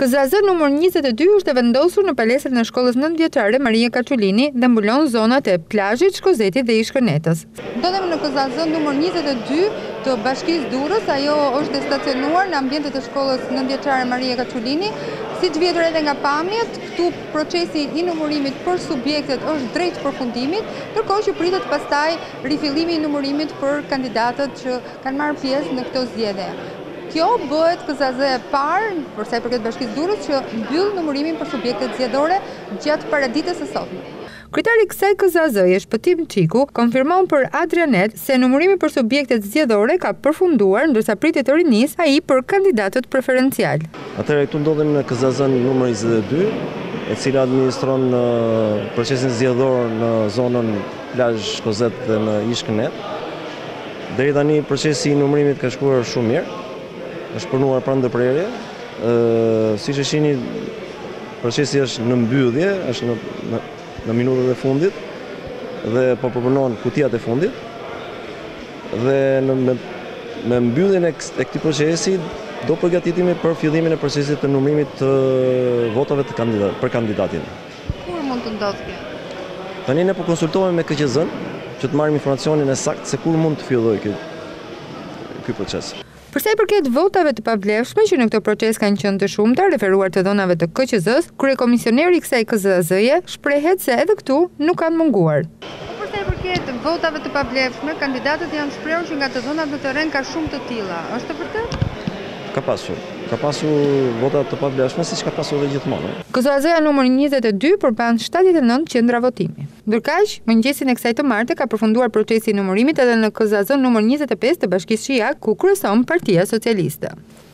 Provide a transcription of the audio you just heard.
KZAZ numër 22 është e vendosur në palestrën e shkollës nëntëvjeçare Maria Kaçulini dhe mbulon zonat e plazhit, Shkozetit dhe Ishkënetës. Ndodhemi në KZAZ numër 22 të bashkisë Durrës. Ajo është stacionuar në ambientet e shkollës nëntëvjeçare Maria Kaçulini. Siç vjetur edhe nga pamjet, këtu procesi i numërimit për subjektet është drejt përfundimit, ndërkohë që pritet pastaj rifillimi i numërimit për kandidatët që kanë marrë pjesë në këtë zgjedhje. Kjo bëhet KZAZ e parë, për sa i përket bashkisë Durrës, që mbyll numërimin për subjektet zgjedhore gjatë paraditës së sotme. Kryetari i kësaj KZAZ-je, Shpëtim Çiku, konfirmon për Adrianet se numërimi për subjektet zgjedhore ka përfunduar, ndërsa pritet të rinisë ai për kandidatët preferencial. Atëherë këtu ndodhemi në KZAZ numër 22, e cila administron procesin zgjedhor në zonën plazh Shkozet dhe në Ishkënet. Deri tani procesi i numërimit ka shkuar shumë mirë. Është punuar pranë ndërprerje. Siç e shihni, procesi është në mbyllje, është në minutat e fundit dhe po përpunohen kutijat e fundit. Dhe me mbylljen e këtij procesi do përgatitemi për fillimin e procesit të numërimit të votave për kandidatin. Kur mund të ndodhë kjo? Tani ne po konsultohemi me KZAZ-n që të marrim informacionin e saktë se kur mund të fillojë ky proces. Për sa i përket votave të pavlefshme që në këtë proces kanë qenë të shumta, referuar të dhënave të KQZ-s, kryekomisioneri i kësaj KZAZ-je shprehet se edhe këtu nuk kanë munguar. Për sa i përket votave të pavlefshme, kandidatët janë shprehur që nga të dhënat në terren ka shumë të tilla. Është e vërtetë? Ka pasur vota të pavlefshme siç ka pasur edhe gjithmonë. KZAZ-ja numër 22 përmban 79 qendra votimi. Ndërkaq, mëngjesin e kësaj të martë ka përfunduar procesi i numërimit edhe në KZAZ numër 25 të bashkisë Shijak, ku kryeson Partia Socialiste.